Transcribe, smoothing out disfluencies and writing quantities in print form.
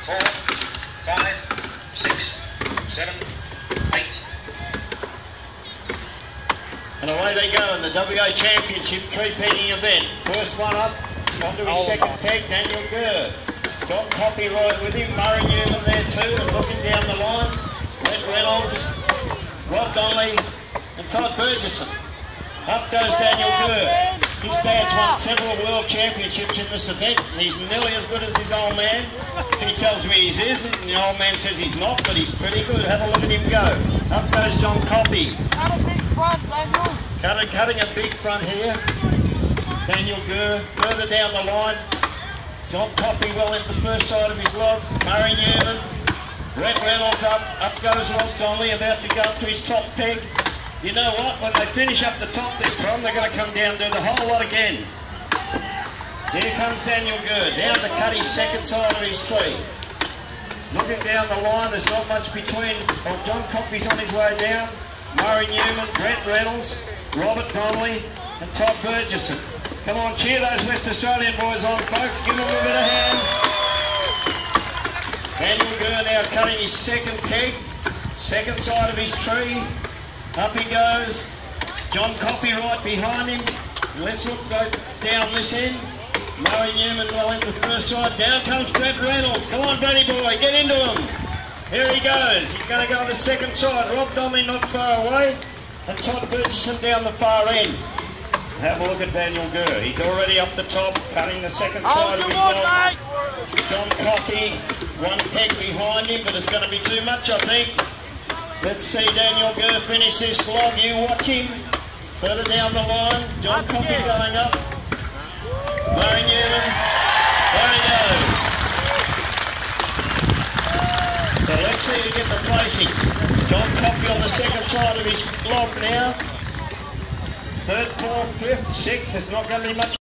4, 5, 6, 7, 8. And away they go in the WA Championship three-peating event. First one up, onto his second tag, Daniel Gurr. John Coffey right with him, Murray Newman there too, and looking down the line, Brent Reynolds, Rob Donnelly, and Todd Burgesson. Up goes Daniel Gurr. His dad's won several world championships in this event, and he's nearly as good as his old man. He tells me he isn't, and the old man says he's not, but he's pretty good. Have a look at him go. Up goes John Coffey. Cut a big front, Daniel. Cutting a big front here. Daniel Gurr. Further down the line, John Coffey well into the first side of his log. Murray Newman. Brent Reynolds up. Up goes Rob Donnelly, about to go up to his top peg. You know what? When they finish up the top this time, they're going to come down and do the whole lot again. Here comes Daniel Gurr, down to cut his second side of his tree. Looking down the line, there's not much between. Oh, John Coffey's on his way down. Murray Newman, Brent Reynolds, Robert Donnelly, and Todd Burgesson. Come on, cheer those West Australian boys on, folks. Give them a bit of hand. Daniel Gurr now cutting his second peg, second side of his tree. Up he goes. John Coffey right behind him. Let's look go down this end. Murray Newman well into the first side. Down comes Brent Reynolds. Come on, Benny boy, get into him. Here he goes. He's going to go on the second side. Rob Donnelly not far away. And Todd Burgesson down the far end. Have a look at Daniel Gurr. He's already up the top, cutting the second side of his log. John Coffey, one peg behind him, but it's going to be too much, I think. Let's see Daniel Gurr finish this log. You watch him. Further down the line, John Coffey going up. Murray Newman. There he goes. So let's see to get the placing. John Coffey on the second side of his log now. Third, fourth, fifth, sixth. There's not going to be much.